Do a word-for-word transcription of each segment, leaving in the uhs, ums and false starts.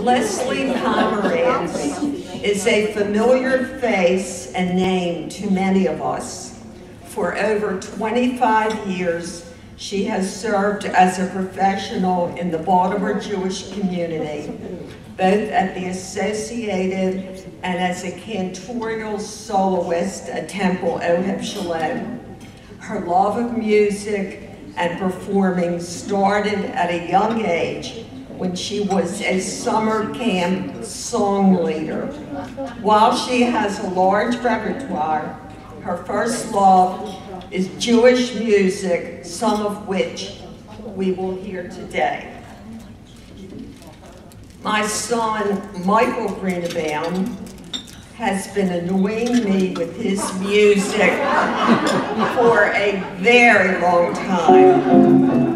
Leslie Pomerantz is a familiar face and name to many of us. For over twenty-five years, she has served as a professional in the Baltimore Jewish community, both at the Associated and as a cantorial soloist at Temple Oheb Shalom. Her love of music and performing started at a young age when she was a summer camp song leader. While she has a large repertoire, her first love is Jewish music, some of which we will hear today. My son, Michael Greenbaum, has been annoying me with his music for a very long time.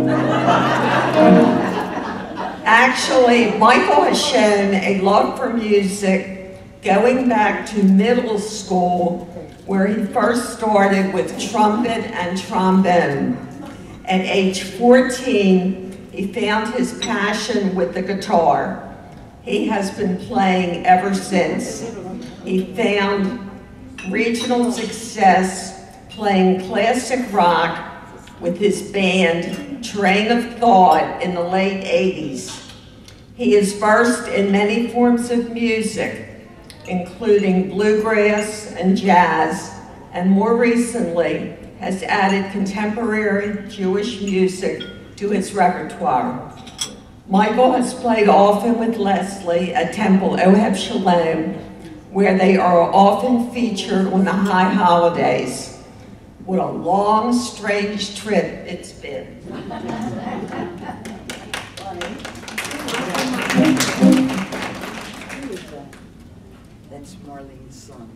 Actually, Michael has shown a love for music going back to middle school, where he first started with trumpet and trombone. At age fourteen, he found his passion with the guitar. He has been playing ever since. He found regional success playing classic rock with his band Train of Thought in the late eighties. He is versed in many forms of music, including bluegrass and jazz, and more recently has added contemporary Jewish music to his repertoire. Michael has played often with Leslie at Temple Oheb Shalom, where they are often featured on the high holidays. What a long, strange trip it's been. That's Marlene's son.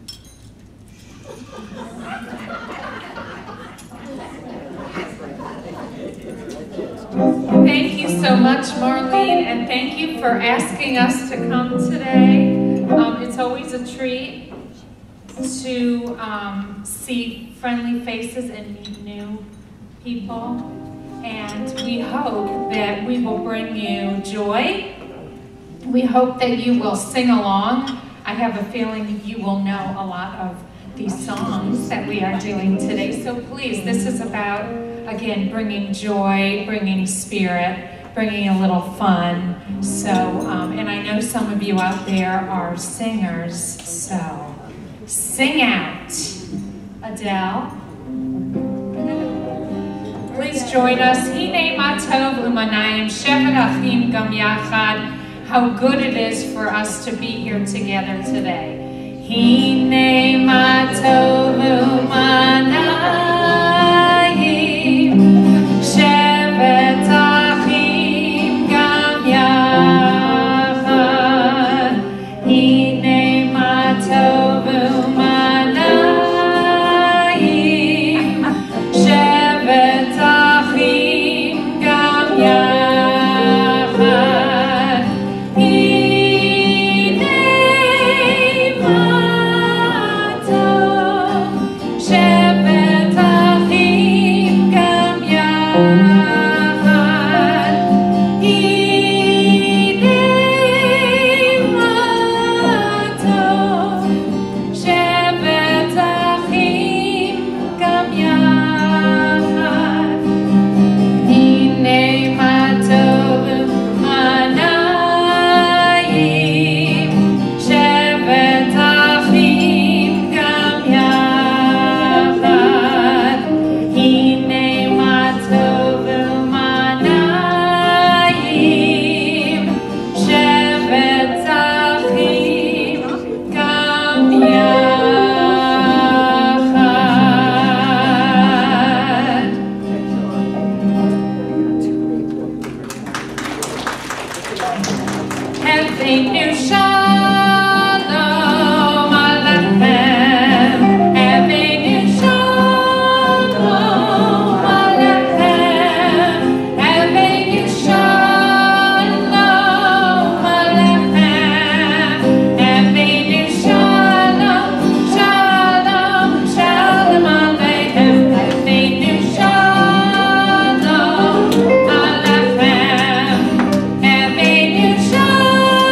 Thank you so much, Marlene, and thank you for asking us to come today. Um, it's always a treat to um, see friendly faces and meet new people, and we hope that we will bring you joy. We hope that you will sing along. I have a feeling you will know a lot of these songs that we are doing today, so please, this is about, again, bringing joy, bringing spirit, bringing a little fun. So, um, and I know some of you out there are singers, so sing out. Adele. Please join us. Hine ma tov u'manayim shevet achim gam yachad. How good it is for us to be here together today. Hine ma tov u'manayim shevet achim gam yachad. Hine ma tov u'manayim shevet achim gam yachad. Hine ma tov shevet achim gam yachad. Hine ma tov shevet achim gam yachad. Hine ma tov u'manayim shevet achim gam yachad. Hine ma tov u'manayim shevet achim gam yachad. Havenu shalom alechem. Havenu shalom alechem. Havenu shalom alechem. Havenu shalom, shalom, shalom alechem. Havenu shalom alechem. Havenu shalom.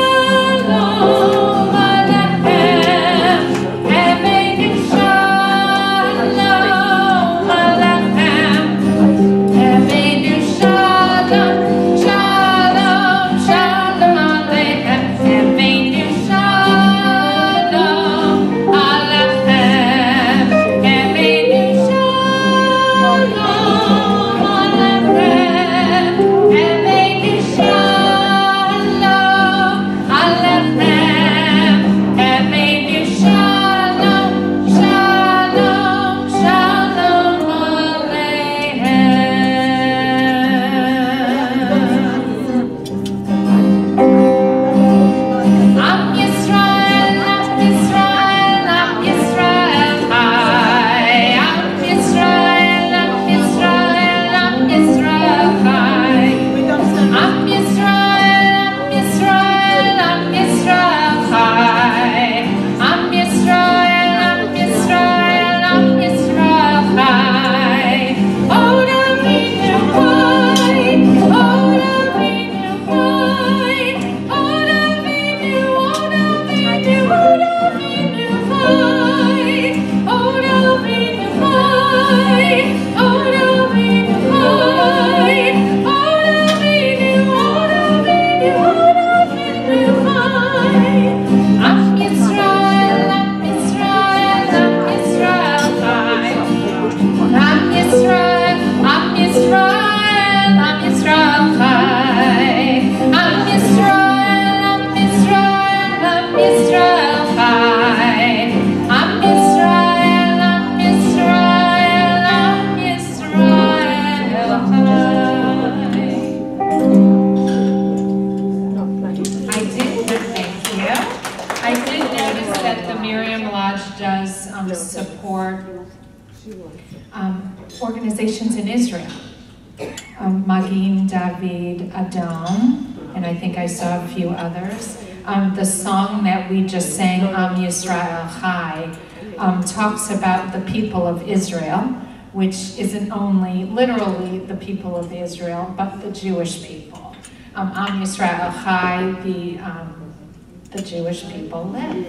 Miriam Lodge does um, support um, organizations in Israel. Um, Magin David Adam, and I think I saw a few others. Um, the song that we just sang, Am Yisrael Chai, um, talks about the people of Israel, which isn't only literally the people of Israel, but the Jewish people. Um, Am Yisrael Chai, the, um, the Jewish people live.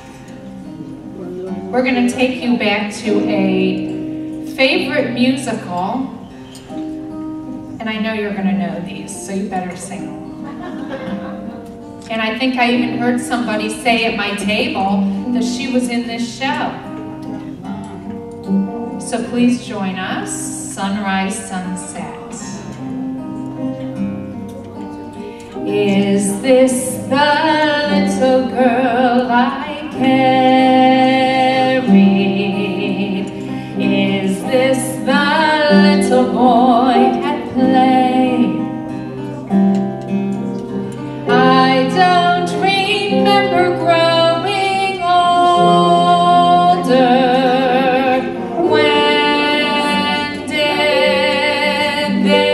We're going to take you back to a favorite musical, and I know you're going to know these, so you better sing them. And I think I even heard somebody say at my table that she was in this show. So please join us, Sunrise, Sunset. Is this the little girl I carried? Is this the little boy at play? I don't remember growing older. When did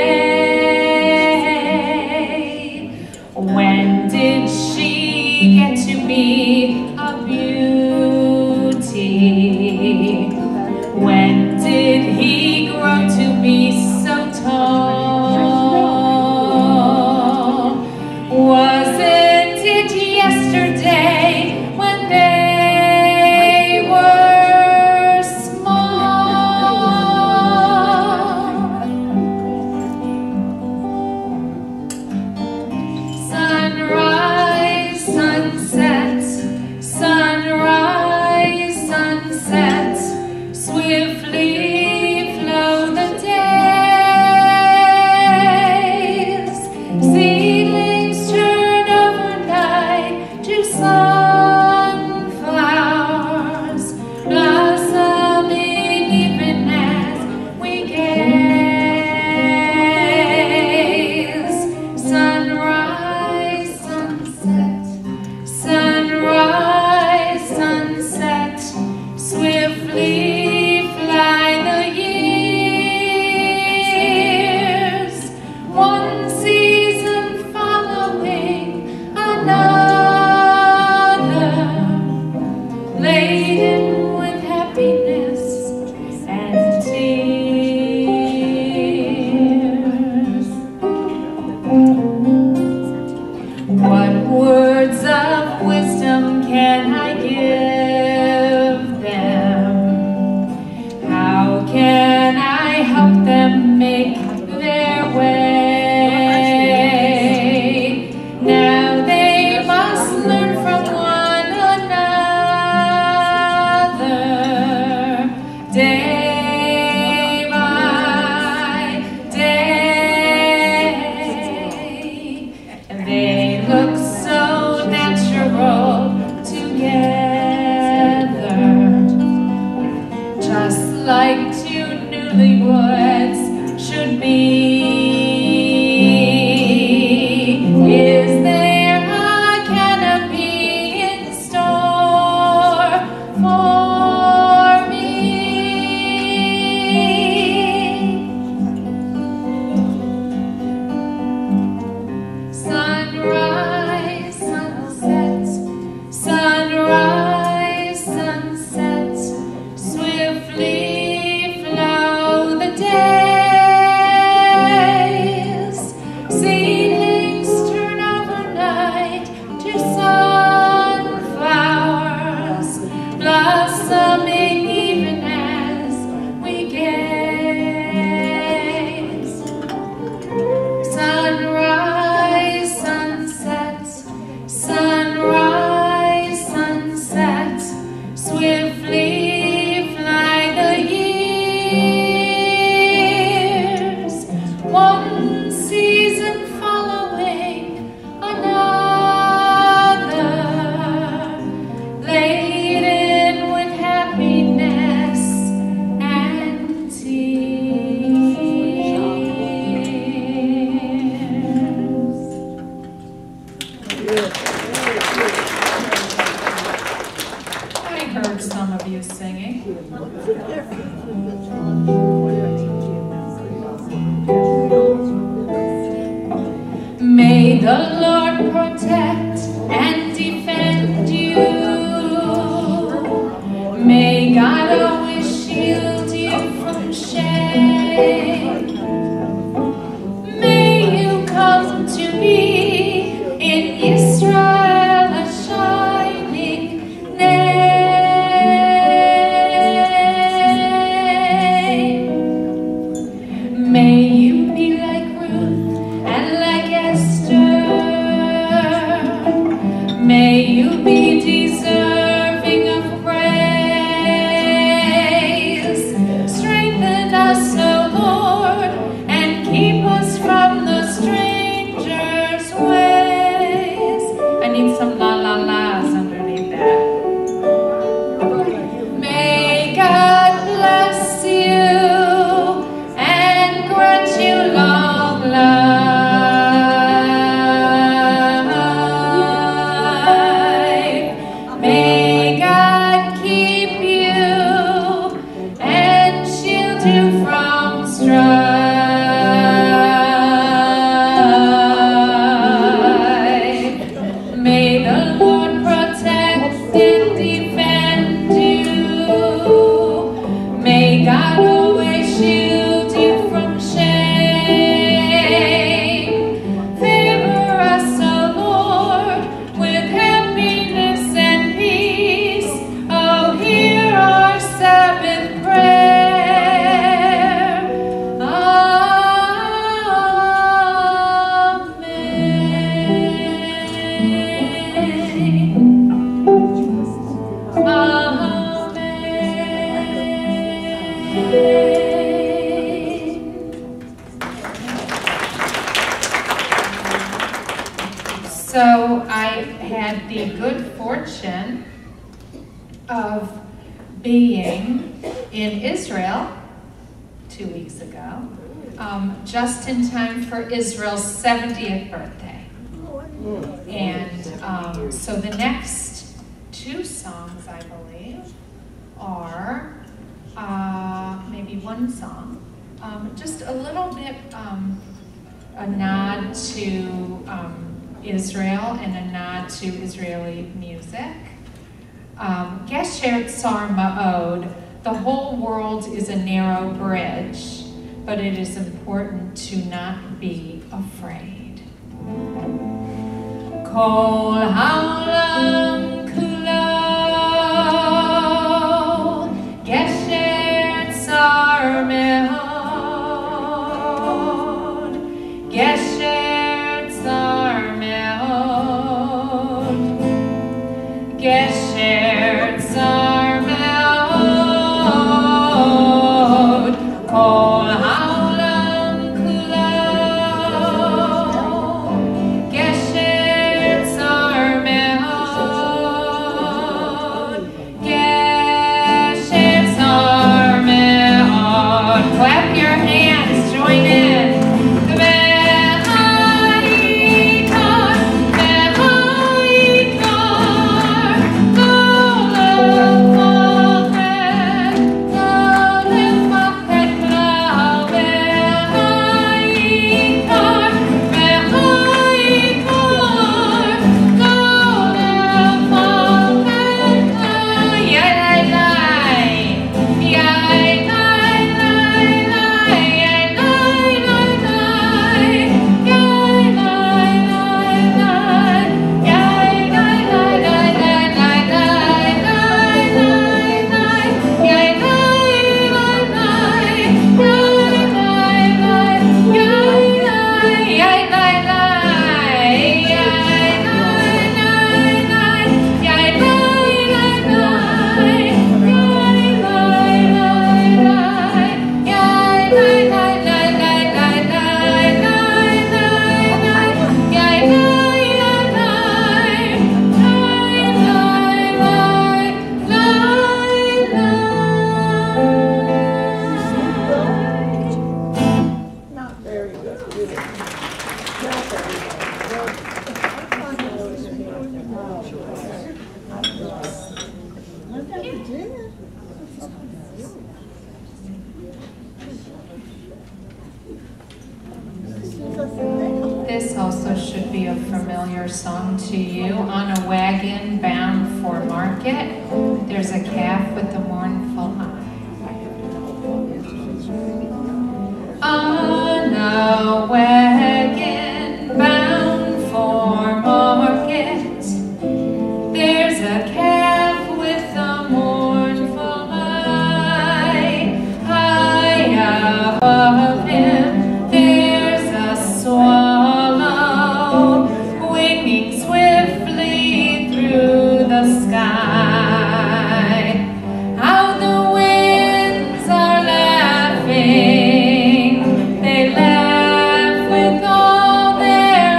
they? When did she get to be a beauty? When did he grow to be so tall? Wasn't it yesterday when they were small? Sunrise, sunset, sunrise, sunset, swiftly flow the days. Seedlings turn overnight to sunflowers, blossoming even as we gaze. Sunrise, sunset, sunrise, sunset, swiftly fly the years. One season following another, laden with happiness and tears. What words of wisdom can I give them? How can I help them make their way? Now they must learn from one another, day by day. They look so natural together, just like two newlyweds should be. Is there a canopy in store for me? Sunrise, sunset, sunrise, sunset, swiftly flow the days. Seedlings turn overnight to sunflowers, blossoming even as we gaze. Sunrise, sunset, sunrise, sunset, swiftly fly the years. One season following another, laden with happiness and tears. heard some of you singing. May the Lord protect and defend you. May God always shield you from shame. May you come to be in Israel a shining name. May you be like Ruth and like Esther. May you be deserving of praise. Strengthen us, O Lord, and keep us from the stranger's ways. I need some la la la's underneath that. May God bless you and grant you long life. May God keep you and shield you from strife. May the Lord protect and defend you. May God always shield you from shame. Favor us, O Lord, with happiness and peace. Oh, hear our Sabbath prayer. So I had the good fortune of being in Israel two weeks ago, um, just in time for Israel's seventieth birthday. And um, so the next two songs, I believe, are uh, maybe one song, um, just a little bit um, a nod to um, Israel and a nod to Israeli music. Um, Gesher Tsar Ma'od, the whole world is a narrow bridge, but it is important to not be afraid. Kol ha'olam kulo, Gesher Tsar Me'od, Gesher Tsar Me'od, Gesher Tsar Me'od, Kol ha'olam kulo, Gesher Tsar Me'od, Gesher Tsar Me'od. Clap your hands, join in. Beha'ikar, beha'ikar, be a familiar song to you. On a wagon bound for market, there's a calf with a mournful eye. On a wagon bound for market, there's a calf with a mournful eye. High above him, there's a swallow winging swiftly through the sky. How the winds are laughing, they laugh with all their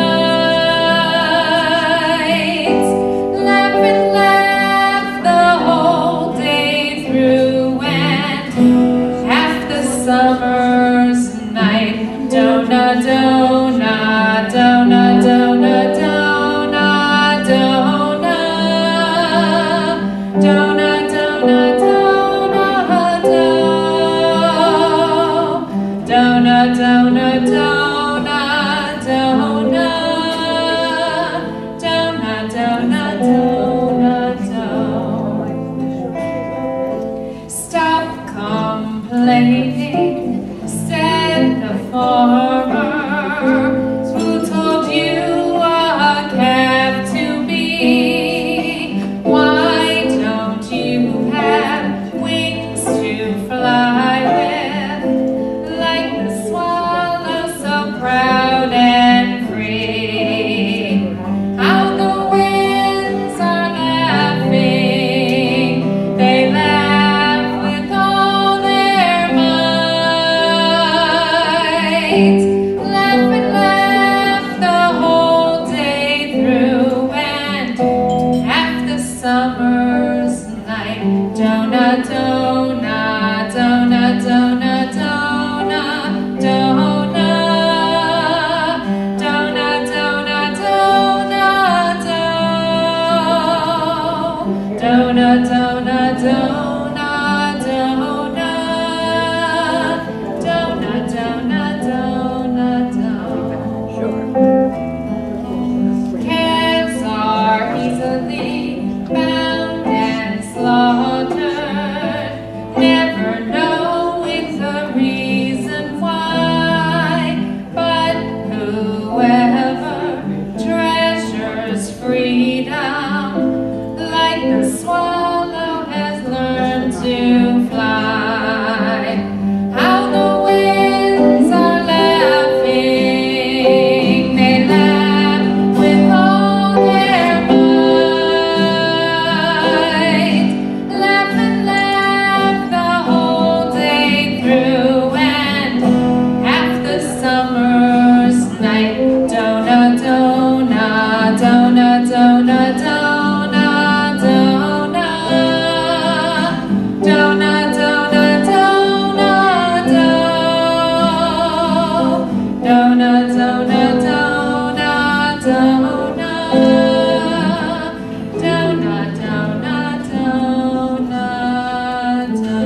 might. Laugh and laugh the whole day through, and half the summer's night. Dona, dona, dona, dona, dona, dona, dona, dona, dona, do. Dona, dona, dona, dona, dona, dona, dona, do. Stop complaining, said the farmer, who told you a calf to be. Why don't you have wings to fly with, like the swallow so proud and free? How the winds are laughing, they laugh with all their might. Laugh and laugh the whole day through, and half the summer's night. Dona, dona, dona, dona, dona, dona, dona, dona, dona, do. Dona, dona, dona, dona, dona, dona, dona, do. Calves are easily bound and slaughtered, never knowing the reason why. But whoever treasures freedom, like the swallow, has learned to fly. How the winds are laughing, they laugh with all their might. Laugh and laugh the whole day through, and half the summer's night. Dona, dona, dona, dona, dona, dona, dona, dona, dona, do. Dona, dona, dona, dona, dona, dona, dona, do.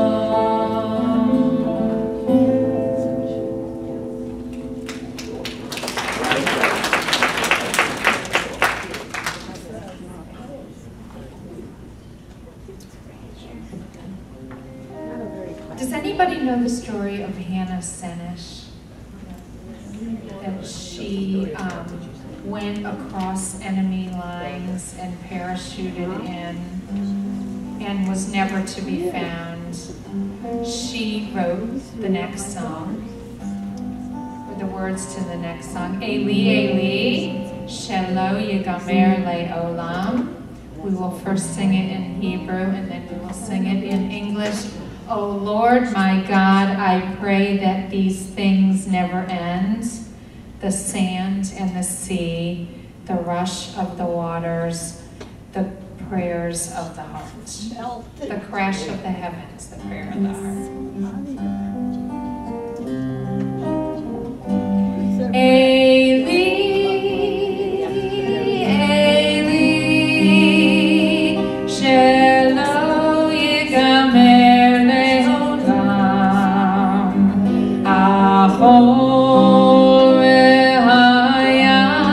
Does anybody know the story of Hannah Senish? That she um, went across enemy lines and parachuted in and was never to be found. She wrote the next song, or the words to the next song. Eli, Eli, Shelo Yigamer Le'olam. We will first sing it in Hebrew and then we will sing it in English. O Lord, my God, I pray that these things never end. The sand and the sea, the rush of the waters, the prayers of the heart. The crash of the heavens, the prayer of the heart. Eli, Eli, Shelo Yigamer Le'olam, Achor V'Hayam.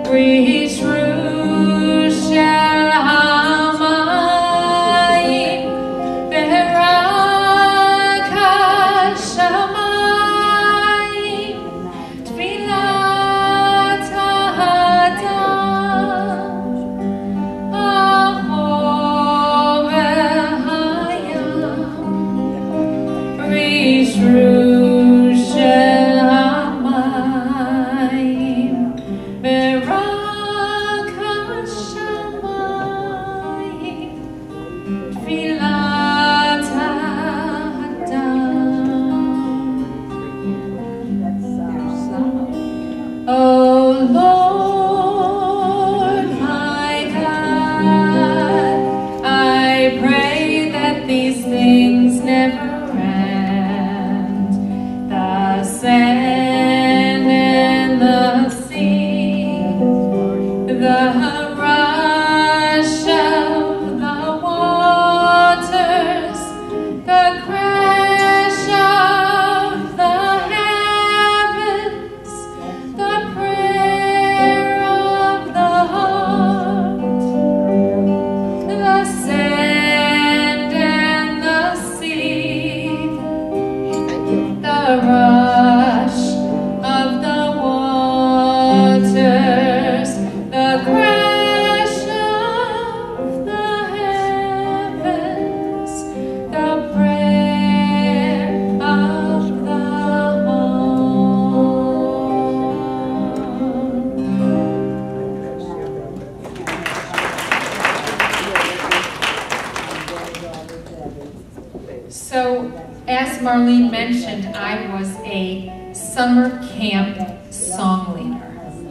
So, as Marlene mentioned, I was a summer camp song leader.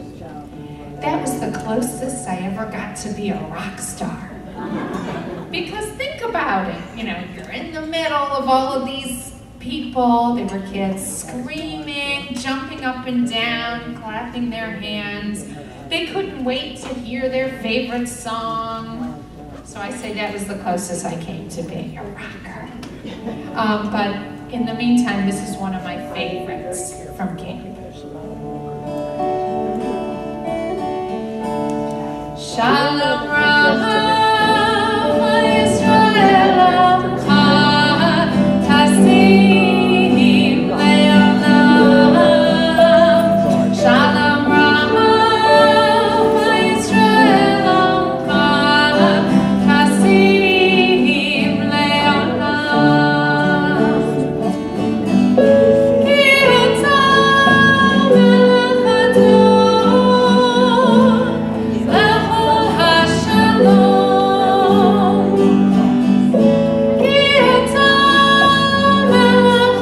That was the closest I ever got to be a rock star. Because think about it, you know, you're in the middle of all of these people, they were kids screaming, jumping up and down, clapping their hands. They couldn't wait to hear their favorite song. So I say that was the closest I came to being a rocker. Um, but in the meantime, this is one of my favorites from camp. Shalom Rama Yisrael Amcha Tasim Le'olam. Shalom Rama Yisrael Amcha Tasim Le'olam. Ki ata melech adon lechol hashalom. Ki ata melech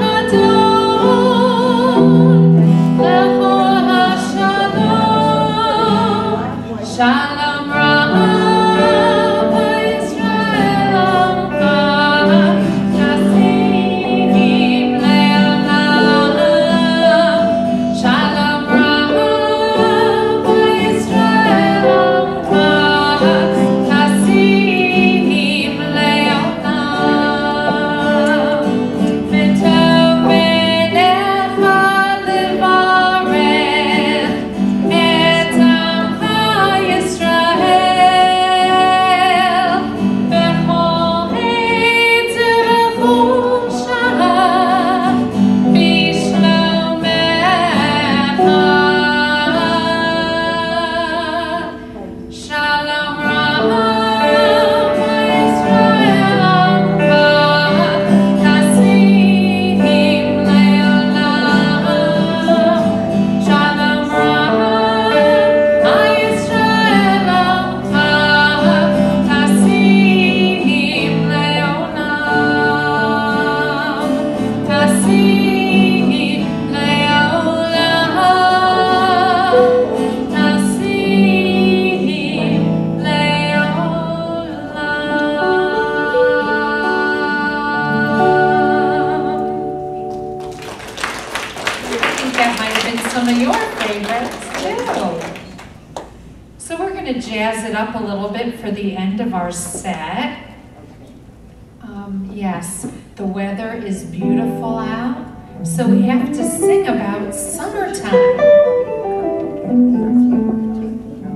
adon lechol hashalom. Shalom Rama Yisrael Amcha Tasim Le'olam. Shalom Rama Yisrael Amcha Tasim Le'olam. V'tov b'necha levarech et amcha Yisrael b'chol עת ובחורשה בשלומך. Shalom Rama Yisrael Amcha Tasim Le'olam. Shalom Rama Yisrael Amcha Tasim Le'olam. Tasim Le'olam. I think that might have been some of your favorites too. So we're going to jazz it up a little bit for the end of our set. Um, yes, the weather is beautiful out, so we have to sing about summertime.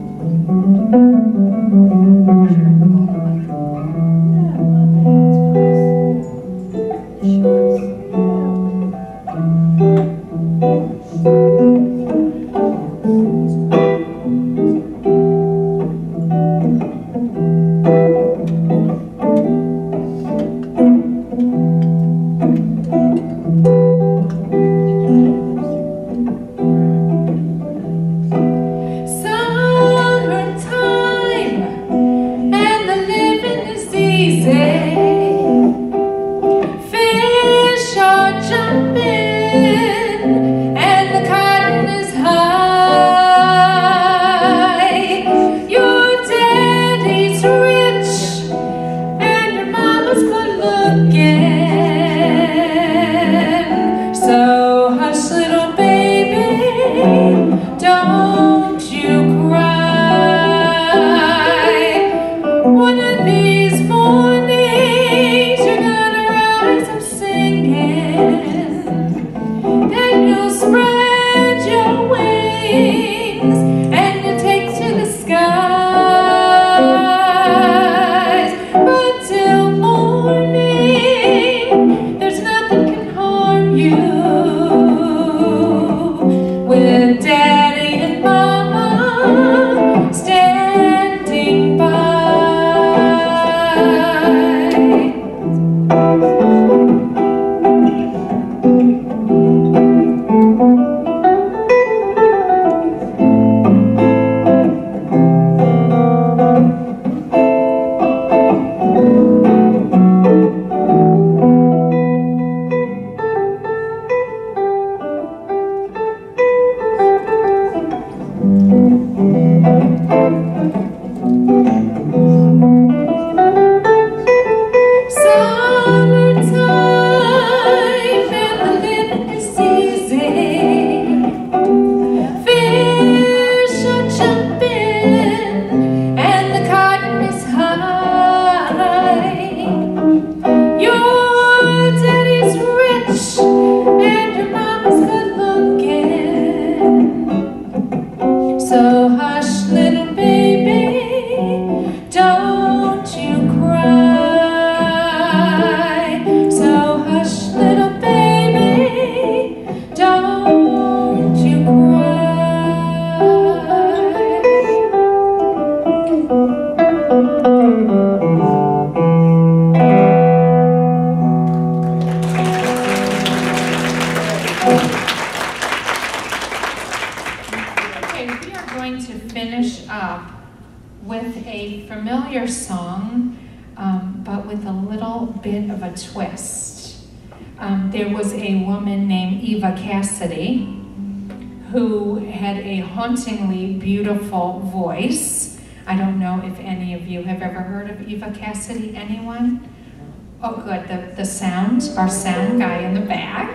finish up with a familiar song, um, but with a little bit of a twist. Um, there was a woman named Eva Cassidy who had a hauntingly beautiful voice. I don't know if any of you have ever heard of Eva Cassidy. Anyone? Oh, good. The, the sound, our sound guy in the back.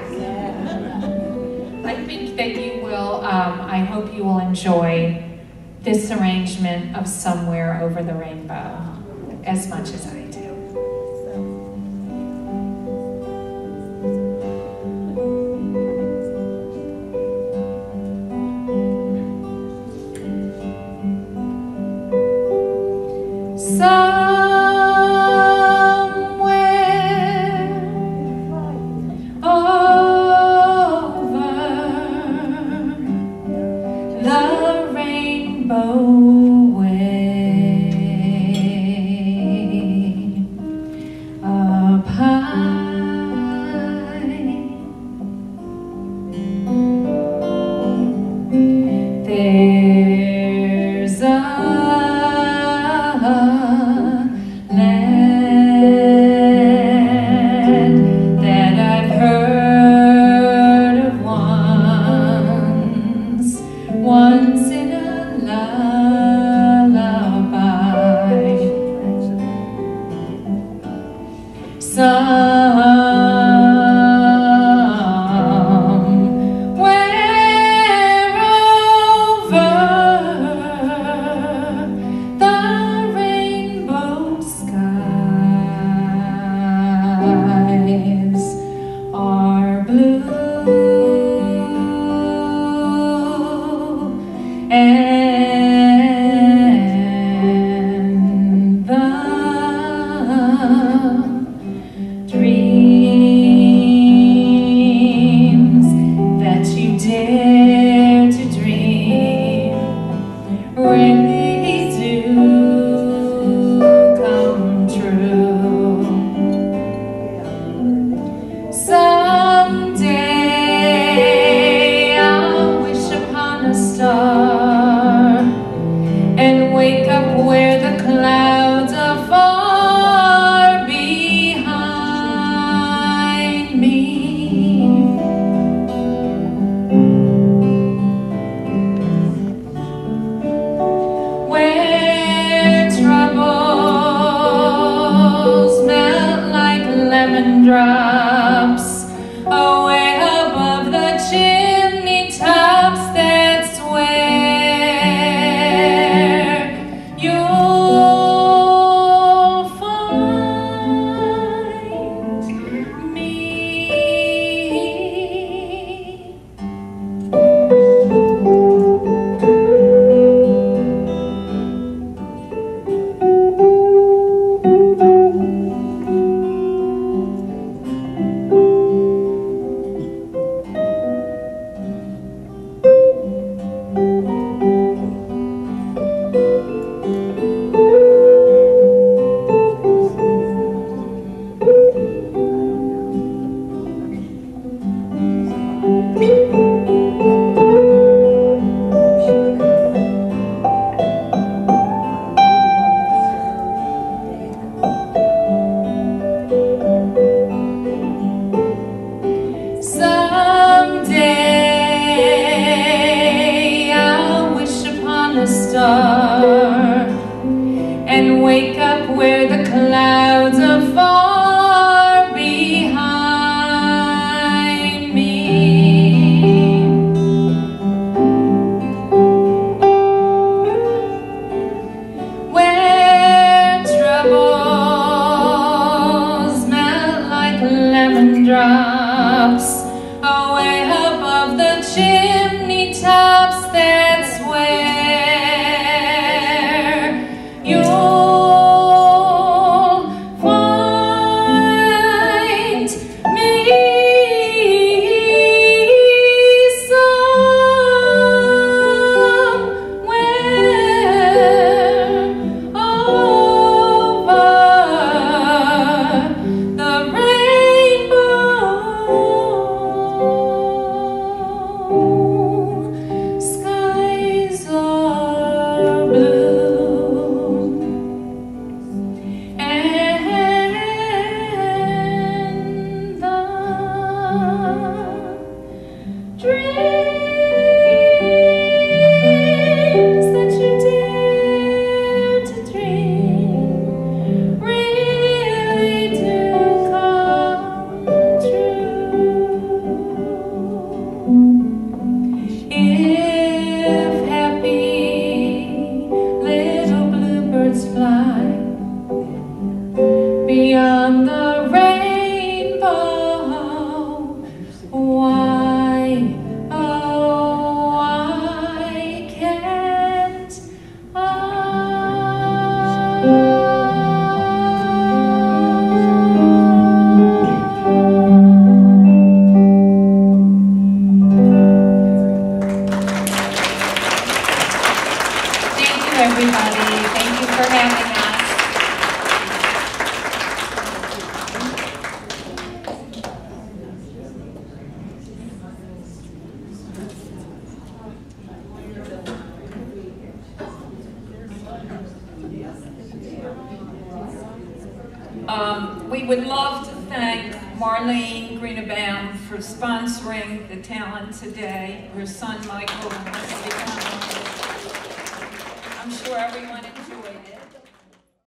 I think that you will, um, I hope you will enjoy this arrangement of Somewhere Over the Rainbow as much as I do. You'll would love to thank Marlene Greenabaum for sponsoring the talent today. Her son Michael wants to come. I'm sure everyone